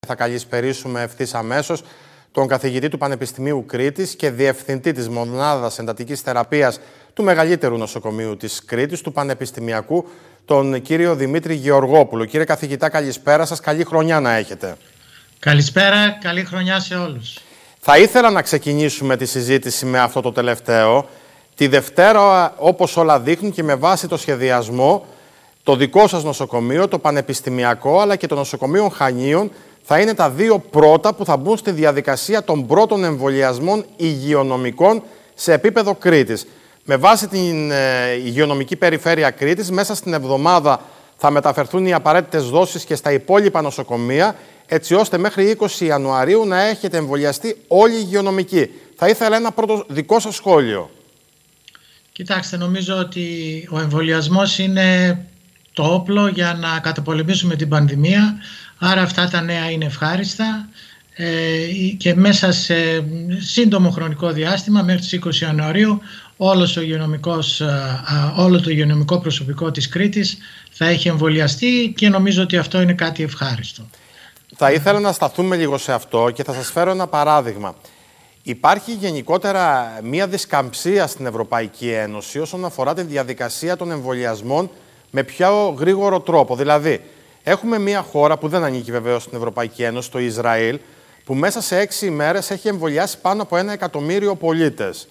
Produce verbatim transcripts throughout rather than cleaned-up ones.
Θα καλησπερίσουμε ευθύς αμέσως τον καθηγητή του Πανεπιστημίου Κρήτης και διευθυντή της Μονάδας Εντατικής Θεραπείας του μεγαλύτερου νοσοκομείου της Κρήτης, του Πανεπιστημιακού, τον κύριο Δημήτρη Γεωργόπουλο. Κύριε καθηγητά, καλησπέρα σας. Καλή χρονιά να έχετε. Καλησπέρα, καλή χρονιά σε όλους. Θα ήθελα να ξεκινήσουμε τη συζήτηση με αυτό το τελευταίο. Τη Δευτέρα, όπως όλα δείχνουν και με βάση το σχεδιασμό, το δικό σας νοσοκομείο, το Πανεπιστημιακό, αλλά και το νοσοκομείο Χανίων, θα είναι τα δύο πρώτα που θα μπουν στη διαδικασία των πρώτων εμβολιασμών υγειονομικών σε επίπεδο Κρήτης. Με βάση την ε, υγειονομική περιφέρεια Κρήτης, μέσα στην εβδομάδα θα μεταφερθούν οι απαραίτητες δόσεις και στα υπόλοιπα νοσοκομεία, έτσι ώστε μέχρι είκοσι Ιανουαρίου να έχετε εμβολιαστεί όλοι οι υγειονομικοί. Θα ήθελα ένα πρώτο δικό σας σχόλιο. Κοιτάξτε, νομίζω ότι ο εμβολιασμός είναι το όπλο για να καταπολεμήσουμε την πανδημία. Άρα αυτά τα νέα είναι ευχάριστα ε, και μέσα σε σύντομο χρονικό διάστημα, μέχρι τις είκοσι Ιανουαρίου, όλος ο υγειονομικός, όλο το υγειονομικό προσωπικό της Κρήτης θα έχει εμβολιαστεί και νομίζω ότι αυτό είναι κάτι ευχάριστο. Θα ήθελα να σταθούμε λίγο σε αυτό και θα σας φέρω ένα παράδειγμα. Υπάρχει γενικότερα μία δισκαμψία στην Ευρωπαϊκή Ένωση όσον αφορά τη διαδικασία των εμβολιασμών με πιο γρήγορο τρόπο. Δηλαδή, έχουμε μία χώρα που δεν ανήκει βεβαίως στην Ευρωπαϊκή Ένωση, το Ισραήλ, που μέσα σε έξι ημέρες έχει εμβολιάσει πάνω από ένα εκατομμύριο πολίτες.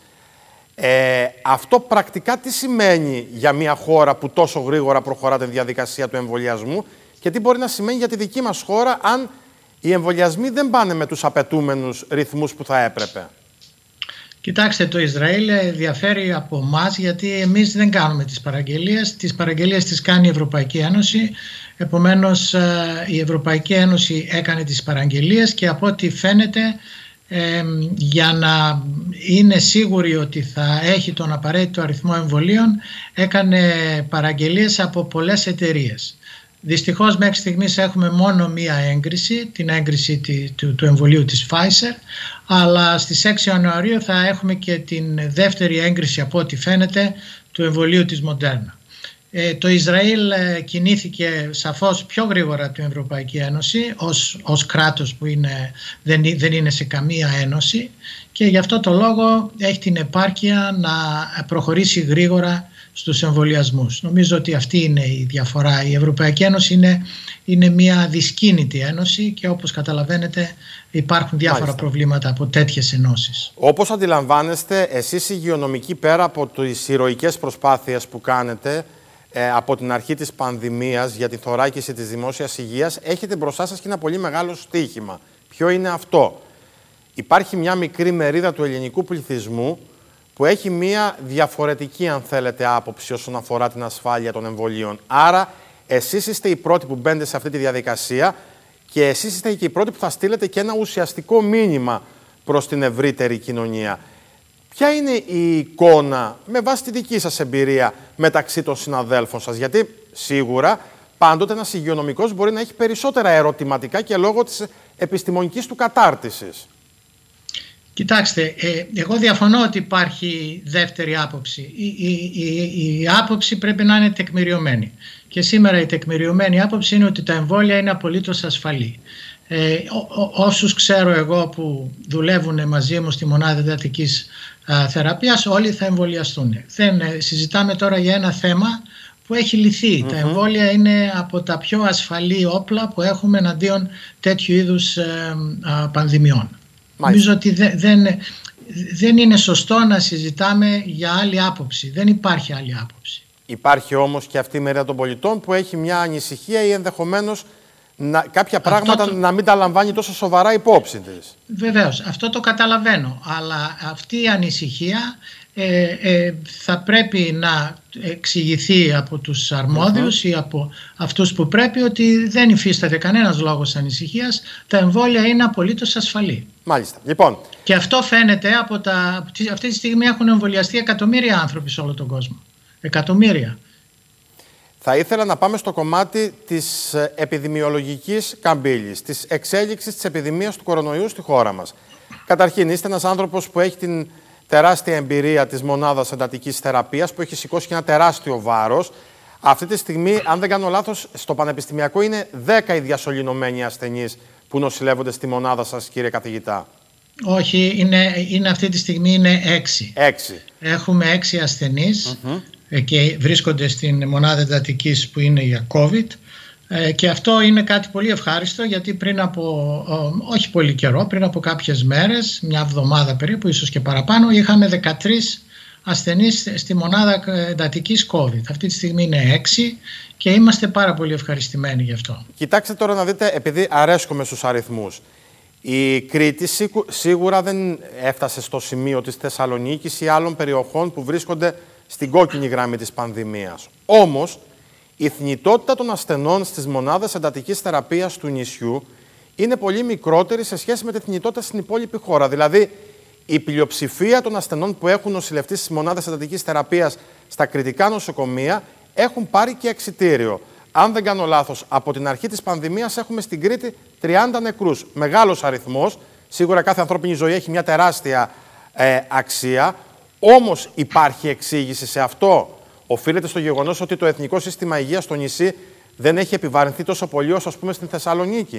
Ε, αυτό πρακτικά τι σημαίνει για μία χώρα που τόσο γρήγορα προχωρά τη διαδικασία του εμβολιασμού και τι μπορεί να σημαίνει για τη δική μας χώρα αν οι εμβολιασμοί δεν πάνε με τους απαιτούμενους ρυθμούς που θα έπρεπε? Κοιτάξτε, το Ισραήλ διαφέρει από εμάς γιατί εμείς δεν κάνουμε τις παραγγελίες. Τις παραγγελίες τις κάνει η Ευρωπαϊκή Ένωση. Επομένως, η Ευρωπαϊκή Ένωση έκανε τις παραγγελίες και από ό,τι φαίνεται, ε, για να είναι σίγουρη ότι θα έχει τον απαραίτητο αριθμό εμβολίων, έκανε παραγγελίες από πολλές εταιρείες. Δυστυχώς μέχρι στιγμής έχουμε μόνο μία έγκριση, την έγκριση του, του εμβολίου της Pfizer, αλλά στις έξι Ιανουαρίου θα έχουμε και την δεύτερη έγκριση από ό,τι φαίνεται του εμβολίου της Moderna. Ε, το Ισραήλ ε, κινήθηκε σαφώς πιο γρήγορα την Ευρωπαϊκή Ένωση ως, ως κράτος που είναι, δεν, δεν είναι σε καμία ένωση και γι' αυτό το λόγο έχει την επάρκεια να προχωρήσει γρήγορα στους εμβολιασμούς. Νομίζω ότι αυτή είναι η διαφορά. Η Ευρωπαϊκή Ένωση είναι, είναι μια δυσκίνητη ένωση και όπως καταλαβαίνετε υπάρχουν διάφορα Μάλιστα. προβλήματα από τέτοιες ενώσεις. Όπως αντιλαμβάνεστε, εσείς οι υγειονομικοί, πέρα από τις ηρωικές προσπάθειες που κάνετε ε, από την αρχή της πανδημίας για τη θωράκιση της δημόσιας υγείας, έχετε μπροστά σας και ένα πολύ μεγάλο στοίχημα. Ποιο είναι αυτό? Υπάρχει μια μικρή μερίδα του ελληνικού πληθυσμού που έχει μία διαφορετική, αν θέλετε, άποψη όσον αφορά την ασφάλεια των εμβολίων. Άρα, εσείς είστε οι πρώτοι που μπαίνετε σε αυτή τη διαδικασία και εσείς είστε και οι πρώτοι που θα στείλετε και ένα ουσιαστικό μήνυμα προς την ευρύτερη κοινωνία. Ποια είναι η εικόνα, με βάση τη δική σας εμπειρία, μεταξύ των συναδέλφων σας? Γιατί σίγουρα πάντοτε ένας υγειονομικός μπορεί να έχει περισσότερα ερωτηματικά και λόγω της επιστημονικής του κατάρτισης. Κοιτάξτε, ε, εγώ διαφωνώ ότι υπάρχει δεύτερη άποψη. Η, η, η, η άποψη πρέπει να είναι τεκμηριωμένη. Και σήμερα η τεκμηριωμένη άποψη είναι ότι τα εμβόλια είναι απολύτως ασφαλή. Ε, ό, ό, όσους ξέρω εγώ που δουλεύουν μαζί μου στη μονάδα εντατικής α, θεραπείας, όλοι θα εμβολιαστούν. Δεν, ε, συζητάμε τώρα για ένα θέμα που έχει λυθεί. Mm-hmm. Τα εμβόλια είναι από τα πιο ασφαλή όπλα που έχουμε εναντίον τέτοιου είδους ε, α, πανδημιών. Νομίζω ότι δεν, δεν, δεν είναι σωστό να συζητάμε για άλλη άποψη. Δεν υπάρχει άλλη άποψη. Υπάρχει όμως και αυτή η μερίδα των πολιτών που έχει μια ανησυχία ή ενδεχομένως να, κάποια αυτό πράγματα το... να μην τα λαμβάνει τόσο σοβαρά υπόψη της. Βεβαίως, αυτό το καταλαβαίνω. Αλλά αυτή η ανησυχία ε, ε, θα πρέπει να εξηγηθεί από τους αρμόδιους mm-hmm. ή από αυτούς που πρέπει ότι δεν υφίσταται κανένας λόγος ανησυχίας. Τα εμβόλια είναι απολύτως ασφαλή. Μάλιστα. Λοιπόν. Και αυτό φαίνεται από τα... Αυτή τη στιγμή έχουν εμβολιαστεί εκατομμύρια άνθρωποι σε όλο τον κόσμο. Εκατομμύρια. Θα ήθελα να πάμε στο κομμάτι της επιδημιολογικής καμπύλης, της εξέλιξης της επιδημίας του κορονοϊού στη χώρα μας. Καταρχήν, είστε ένας άνθρωπος που έχει την τεράστια εμπειρία της μονάδας εντατικής θεραπείας, που έχει σηκώσει και ένα τεράστιο βάρος. Αυτή τη στιγμή, αν δεν κάνω λάθος, στο Πανεπιστημιακό είναι δέκα οι διασωληνωμένοι ασθενείς που νοσηλεύονται στη μονάδα σας, κύριε καθηγητά? Όχι, είναι, είναι αυτή τη στιγμή είναι έξι. Έξι. Έχουμε έξι ασθενείς Mm-hmm. και βρίσκονται στην μονάδα εντατικής που είναι για COVID. Και αυτό είναι κάτι πολύ ευχάριστο, γιατί πριν από όχι πολύ καιρό, πριν από κάποιες μέρες, μια εβδομάδα περίπου, ίσως και παραπάνω, είχαμε δεκατρείς ασθενείς στη μονάδα εντατικής COVID. Αυτή τη στιγμή είναι έξι και είμαστε πάρα πολύ ευχαριστημένοι γι' αυτό. Κοιτάξτε τώρα να δείτε, επειδή αρέσκομαι στους αριθμούς. Η Κρήτη σίγουρα δεν έφτασε στο σημείο της Θεσσαλονίκης ή άλλων περιοχών που βρίσκονται στην κόκκινη γραμμή της πανδημίας. Όμως, η θνητότητα των ασθενών στις μονάδες εντατικής θεραπείας του νησιού είναι πολύ μικρότερη σε σχέση με τη θνητότητα στην υπόλοιπη χώρα. Δηλαδή, η πλειοψηφία των ασθενών που έχουν νοσηλευτεί στις μονάδες εντατικής θεραπείας στα κρητικά νοσοκομεία έχουν πάρει και εξιτήριο. Αν δεν κάνω λάθος, από την αρχή της πανδημίας έχουμε στην Κρήτη τριάντα νεκρούς. Μεγάλος αριθμός. Σίγουρα κάθε ανθρώπινη ζωή έχει μια τεράστια ε, αξία. Όμως υπάρχει εξήγηση σε αυτό? Οφείλεται στο γεγονός ότι το Εθνικό Σύστημα Υγείας στο νησί δεν έχει επιβαρυνθεί τόσο πολύ όσο, ας πούμε, στην Θεσσαλονίκη?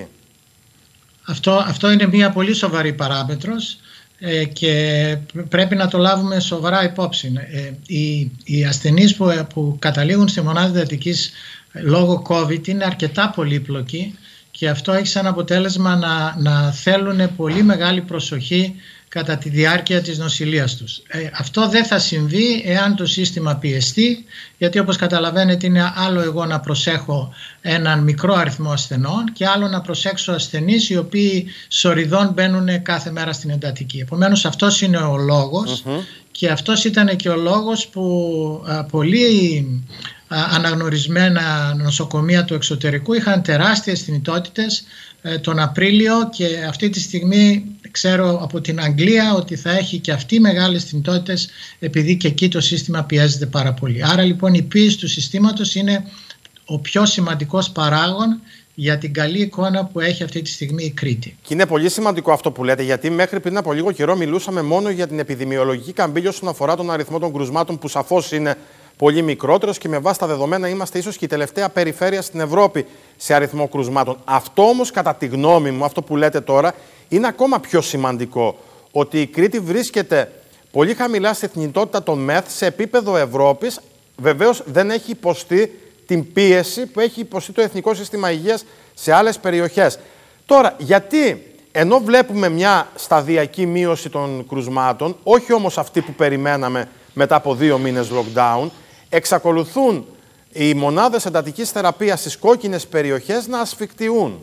Αυτό, αυτό είναι μια πολύ σοβαρή παράμετρος ε, και πρέπει να το λάβουμε σοβαρά υπόψη. Ε, οι, οι ασθενείς που, που καταλήγουν στη μονάδα εντατικής λόγω COVID είναι αρκετά πολύπλοκοι και αυτό έχει σαν αποτέλεσμα να, να θέλουν πολύ μεγάλη προσοχή κατά τη διάρκεια της νοσηλείας τους. Ε, αυτό δεν θα συμβεί εάν το σύστημα πιεστεί, γιατί όπως καταλαβαίνετε είναι άλλο εγώ να προσέχω έναν μικρό αριθμό ασθενών και άλλο να προσέξω ασθενείς οι οποίοι σοριδών μπαίνουν κάθε μέρα στην εντατική. Επομένως αυτός είναι ο λόγος mm-hmm. και αυτός ήταν και ο λόγος που α, πολλοί α, αναγνωρισμένα νοσοκομεία του εξωτερικού είχαν τεράστιες θνητότητες τον Απρίλιο και αυτή τη στιγμή ξέρω από την Αγγλία ότι θα έχει και αυτή μεγάλες θνητότητες επειδή και εκεί το σύστημα πιέζεται πάρα πολύ. Άρα λοιπόν η πίεση του συστήματος είναι ο πιο σημαντικός παράγων για την καλή εικόνα που έχει αυτή τη στιγμή η Κρήτη. Και είναι πολύ σημαντικό αυτό που λέτε, γιατί μέχρι πριν από λίγο καιρό μιλούσαμε μόνο για την επιδημιολογική καμπύλη όσον αφορά τον αριθμό των κρουσμάτων, που σαφώς είναι πολύ μικρότερος και με βάση τα δεδομένα είμαστε ίσως και η τελευταία περιφέρεια στην Ευρώπη σε αριθμό κρουσμάτων. Αυτό όμως, κατά τη γνώμη μου, αυτό που λέτε τώρα, είναι ακόμα πιο σημαντικό. Ότι η Κρήτη βρίσκεται πολύ χαμηλά στη θνητότητα των ΜΕΘ σε επίπεδο Ευρώπης. Βεβαίως δεν έχει υποστεί την πίεση που έχει υποστεί το Εθνικό Σύστημα Υγείας σε άλλες περιοχές. Τώρα, γιατί ενώ βλέπουμε μια σταδιακή μείωση των κρουσμάτων, όχι όμως αυτή που περιμέναμε μετά από δύο μήνες lockdown, εξακολουθούν οι μονάδες εντατικής θεραπείας στις κόκκινες περιοχές να ασφικτιούν?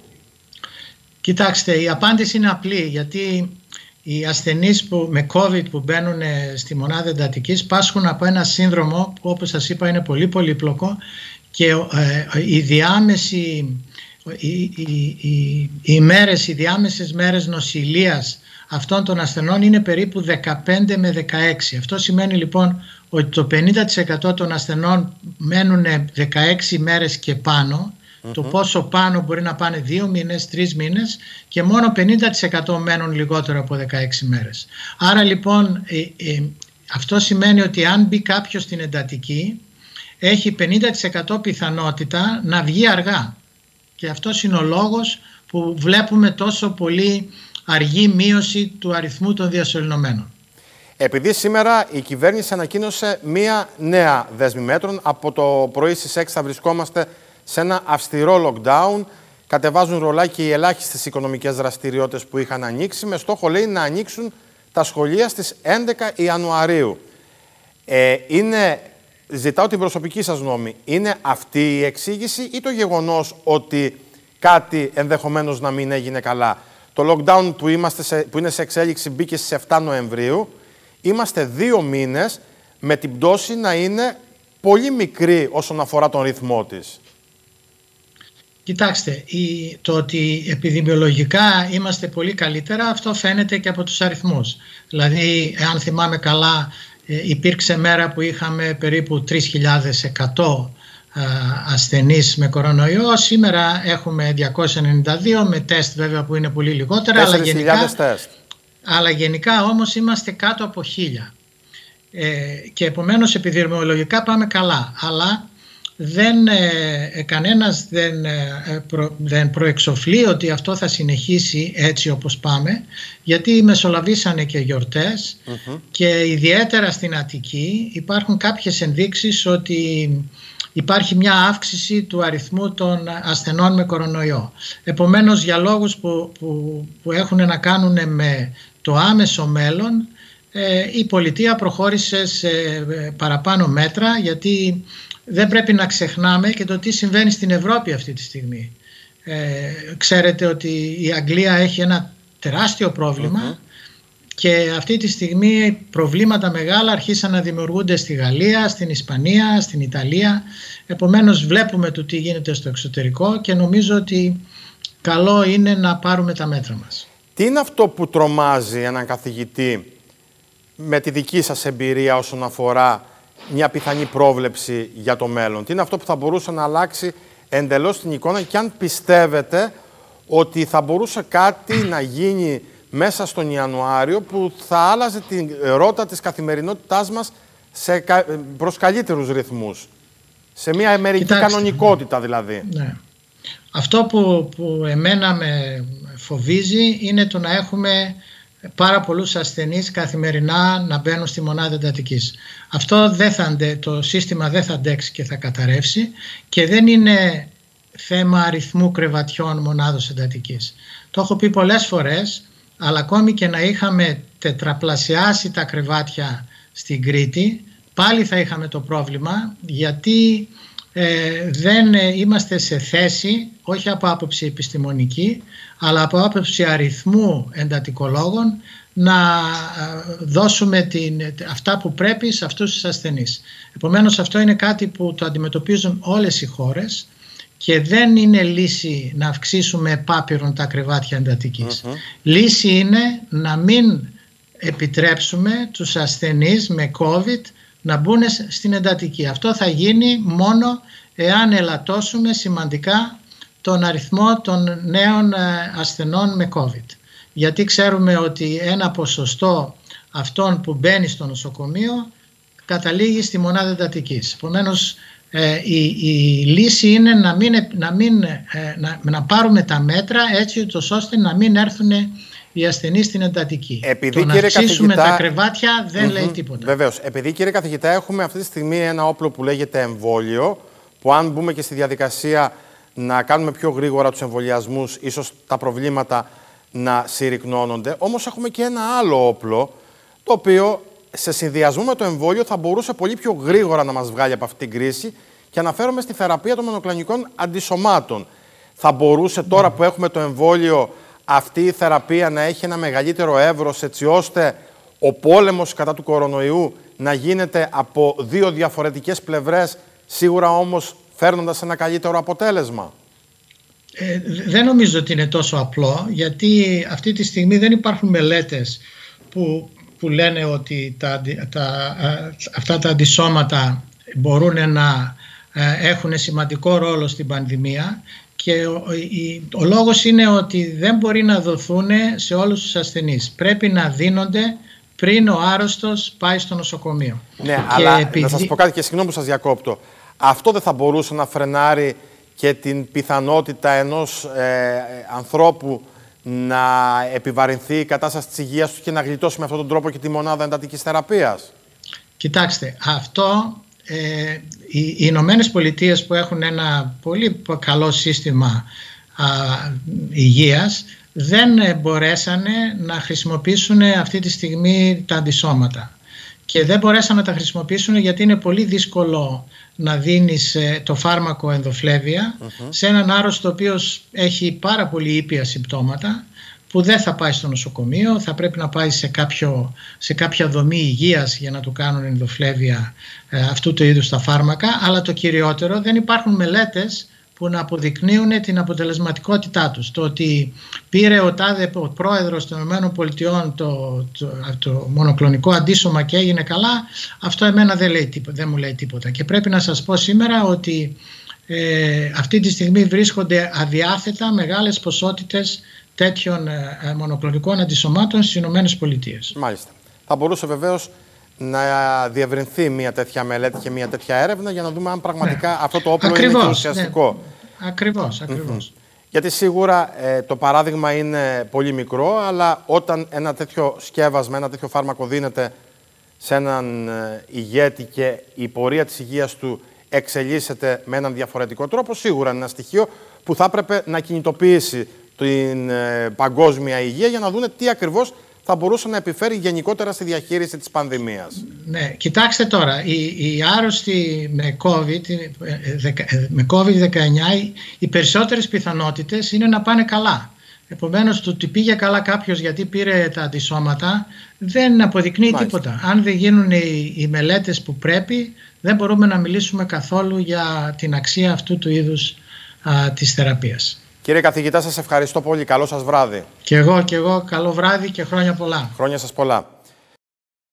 Κοιτάξτε, η απάντηση είναι απλή, γιατί οι ασθενείς που, με COVID που μπαίνουν στη μονάδα εντατικής πάσχουν από ένα σύνδρομο που, όπως σας είπα, είναι πολύ πολύπλοκο και ε, η διάμεση, οι, οι, οι, οι, μέρες, οι διάμεσες μέρες νοσηλείας αυτών των ασθενών είναι περίπου δεκαπέντε με δεκαέξι. Αυτό σημαίνει λοιπόν ότι το πενήντα τοις εκατό των ασθενών μένουν δεκαέξι μέρες και πάνω. Mm-hmm. Το πόσο πάνω μπορεί να πάνε δύο μήνες, τρεις μήνες και μόνο πενήντα τοις εκατό μένουν λιγότερο από δεκαέξι μέρες. Άρα λοιπόν ε, ε, αυτό σημαίνει ότι αν μπει κάποιος στην εντατική έχει πενήντα τοις εκατό πιθανότητα να βγει αργά. Και αυτός είναι ο λόγος που βλέπουμε τόσο πολύ αργή μείωση του αριθμού των διασωληνωμένων. Επειδή σήμερα η κυβέρνηση ανακοίνωσε μία νέα δέσμη μέτρων, από το πρωί στις έξι θα βρισκόμαστε σε ένα αυστηρό lockdown, κατεβάζουν ρολάκι οι ελάχιστες οικονομικές δραστηριότητες που είχαν ανοίξει, με στόχο, λέει, να ανοίξουν τα σχολεία στις έντεκα Ιανουαρίου. Ε, είναι, ζητάω την προσωπική σας γνώμη, είναι αυτή η εξήγηση ή το γεγονός ότι κάτι ενδεχομένως να μην έγινε καλά? Το lockdown που, είμαστε σε, που είναι σε εξέλιξη μπήκε στις επτά Νοεμβρίου. Είμαστε δύο μήνες με την πτώση να είναι πολύ μικρή όσον αφορά τον ρυθμό της. Κοιτάξτε, η, το ότι επιδημιολογικά είμαστε πολύ καλύτερα, αυτό φαίνεται και από τους αριθμούς. Δηλαδή, αν θυμάμαι καλά, ε, υπήρξε μέρα που είχαμε περίπου τρεις χιλιάδες εκατό ασθενείς με κορονοϊό. Σήμερα έχουμε διακόσια ενενήντα δύο με τεστ βέβαια που είναι πολύ λιγότερα, αλλά γενικά, τεστ. αλλά γενικά όμως είμαστε κάτω από χίλια ε, και επομένως επιδημιολογικά πάμε καλά, αλλά δεν, ε, κανένας δεν, ε, προ, δεν προεξοφλεί ότι αυτό θα συνεχίσει έτσι όπως πάμε, γιατί μεσολαβήσανε και γιορτές mm-hmm. και ιδιαίτερα στην Αττική υπάρχουν κάποιες ενδείξεις ότι υπάρχει μια αύξηση του αριθμού των ασθενών με κορονοϊό. Επομένως, για λόγους που, που, που έχουν να κάνουν με το άμεσο μέλλον, ε, η πολιτεία προχώρησε σε παραπάνω μέτρα, γιατί δεν πρέπει να ξεχνάμε και το τι συμβαίνει στην Ευρώπη αυτή τη στιγμή. Ε, ξέρετε ότι η Αγγλία έχει ένα τεράστιο πρόβλημα mm-hmm. και αυτή τη στιγμή προβλήματα μεγάλα αρχίσαν να δημιουργούνται στη Γαλλία, στην Ισπανία, στην Ιταλία. Επομένως βλέπουμε το τι γίνεται στο εξωτερικό και νομίζω ότι καλό είναι να πάρουμε τα μέτρα μας. Τι είναι αυτό που τρομάζει έναν καθηγητή με τη δική σας εμπειρία όσον αφορά μια πιθανή πρόβλεψη για το μέλλον? Τι είναι αυτό που θα μπορούσε να αλλάξει εντελώς την εικόνα και αν πιστεύετε ότι θα μπορούσε κάτι να γίνει μέσα στον Ιανουάριο που θα άλλαζε την ρότα της καθημερινότητάς μας σε, προς καλύτερους ρυθμούς, σε μια μερική κανονικότητα δηλαδή? Ναι. Αυτό που, που εμένα με φοβίζει είναι το να έχουμε πάρα πολλούς ασθενείς καθημερινά να μπαίνουν στη μονάδα εντατικής. Αυτό δεν θα αντε, το σύστημα δεν θα αντέξει και θα καταρρεύσει και δεν είναι θέμα αριθμού κρεβατιών μονάδος εντατικής. Το έχω πει πολλές φορές, αλλά ακόμη και να είχαμε τετραπλασιάσει τα κρεβάτια στην Κρήτη, πάλι θα είχαμε το πρόβλημα, γιατί ε, δεν είμαστε σε θέση, όχι από άποψη επιστημονική, αλλά από άποψη αριθμού εντατικολόγων, να δώσουμε την, αυτά που πρέπει σε αυτούς τους ασθενείς. Επομένως, αυτό είναι κάτι που το αντιμετωπίζουν όλες οι χώρες και δεν είναι λύση να αυξήσουμε επάπειρον τα κρεβάτια εντατικής. Mm-hmm. Λύση είναι να μην επιτρέψουμε τους ασθενείς με COVID να μπουν στην εντατική. Αυτό θα γίνει μόνο εάν ελαττώσουμε σημαντικά τον αριθμό των νέων ασθενών με COVID. Γιατί ξέρουμε ότι ένα ποσοστό αυτών που μπαίνει στο νοσοκομείο καταλήγει στη μονάδα εντατικής. Επομένως, ε, η, η λύση είναι να, μην, να, μην, ε, να, να πάρουμε τα μέτρα έτσι ώστε να μην έρθουν οι ασθενείς στην εντατική. Επειδή, το να αυξήσουμε τα κρεβάτια δεν mm-hmm, λέει τίποτα. Βεβαίως. Επειδή, κύριε καθηγητά, έχουμε αυτή τη στιγμή ένα όπλο που λέγεται εμβόλιο, που αν μπούμε και στη διαδικασία να κάνουμε πιο γρήγορα τους εμβολιασμούς, ίσως τα προβλήματα να συρρυκνώνονται. Όμως έχουμε και ένα άλλο όπλο, το οποίο σε συνδυασμό με το εμβόλιο θα μπορούσε πολύ πιο γρήγορα να μας βγάλει από αυτή την κρίση, και αναφέρομαι στη θεραπεία των μονοκλονικών αντισωμάτων. Θα μπορούσε τώρα που έχουμε το εμβόλιο αυτή η θεραπεία να έχει ένα μεγαλύτερο εύρος, έτσι ώστε ο πόλεμος κατά του κορονοϊού να γίνεται από δύο διαφορετικές πλευρές, σίγουρα όμως φέρνοντας ένα καλύτερο αποτέλεσμα? Ε, δεν νομίζω ότι είναι τόσο απλό, γιατί αυτή τη στιγμή δεν υπάρχουν μελέτες που, που λένε ότι τα, τα, αυτά τα αντισώματα μπορούν να έχουν σημαντικό ρόλο στην πανδημία, και ο, η, ο λόγος είναι ότι δεν μπορεί να δοθούν σε όλους τους ασθενείς. Πρέπει να δίνονται πριν ο άρρωστος πάει στο νοσοκομείο. Ναι, και αλλά επειδή... να σας πω κάτι και συγγνώμη που σας διακόπτω. Αυτό δεν θα μπορούσε να φρενάρει και την πιθανότητα ενός ε, ανθρώπου να επιβαρυνθεί η κατάσταση της υγείας του και να γλιτώσει με αυτόν τον τρόπο και τη μονάδα εντατικής θεραπείας? Κοιτάξτε, αυτό ε, οι, οι Ηνωμένες Πολιτείες, που έχουν ένα πολύ καλό σύστημα α, υγείας, δεν μπορέσανε να χρησιμοποιήσουν αυτή τη στιγμή τα αντισώματα. Και δεν μπορέσαν να τα χρησιμοποιήσουν γιατί είναι πολύ δύσκολο να δίνεις το φάρμακο ενδοφλέβεια uh-huh. σε έναν άρρωστο ο οποίος έχει πάρα πολύ ήπια συμπτώματα, που δεν θα πάει στο νοσοκομείο, θα πρέπει να πάει σε, κάποιο, σε κάποια δομή υγείας για να του κάνουν ενδοφλέβεια ε, αυτού του είδους τα φάρμακα. Αλλά το κυριότερο, δεν υπάρχουν μελέτες που να αποδεικνύουν την αποτελεσματικότητά τους. Το ότι πήρε ο τάδε ο πρόεδρος των ΗΠΑ το, το, το μονοκλονικό αντίσωμα και έγινε καλά, αυτό εμένα δεν, λέει, δεν μου λέει τίποτα. Και πρέπει να σας πω σήμερα ότι ε, αυτή τη στιγμή βρίσκονται αδιάθετα μεγάλες ποσότητες τέτοιων ε, μονοκλονικών αντισωμάτων στις ΗΠΑ. Μάλιστα. Θα μπορούσε βεβαίως να διευρυνθεί μια τέτοια μελέτη και μια τέτοια έρευνα για να δούμε αν πραγματικά ναι. αυτό το όπλο ακριβώς, είναι ουσιαστικό. Ναι. Ακριβώς, ακριβώς. Mm-hmm. Γιατί σίγουρα ε, το παράδειγμα είναι πολύ μικρό, αλλά όταν ένα τέτοιο σκεύασμα, ένα τέτοιο φάρμακο δίνεται σε έναν ε, ηγέτη και η πορεία της υγείας του εξελίσσεται με έναν διαφορετικό τρόπο, σίγουρα είναι ένα στοιχείο που θα έπρεπε να κινητοποιήσει την ε, παγκόσμια υγεία για να δούνε τι ακριβώς θα μπορούσε να επιφέρει γενικότερα στη διαχείριση της πανδημίας. Ναι, κοιτάξτε τώρα, οι, οι άρρωστοι με COVID, με κόβιντ δεκαεννιά, οι περισσότερες πιθανότητες είναι να πάνε καλά. Επομένως, το ότι πήγε καλά κάποιος γιατί πήρε τα αντισώματα δεν αποδεικνύει Μάλιστα. τίποτα. Αν δεν γίνουν οι, οι μελέτες που πρέπει, δεν μπορούμε να μιλήσουμε καθόλου για την αξία αυτού του είδους α, της θεραπείας. Κύριε καθηγητά, σας ευχαριστώ πολύ. Καλό σας βράδυ. Και εγώ, και εγώ. Καλό βράδυ και χρόνια πολλά. Χρόνια σας πολλά.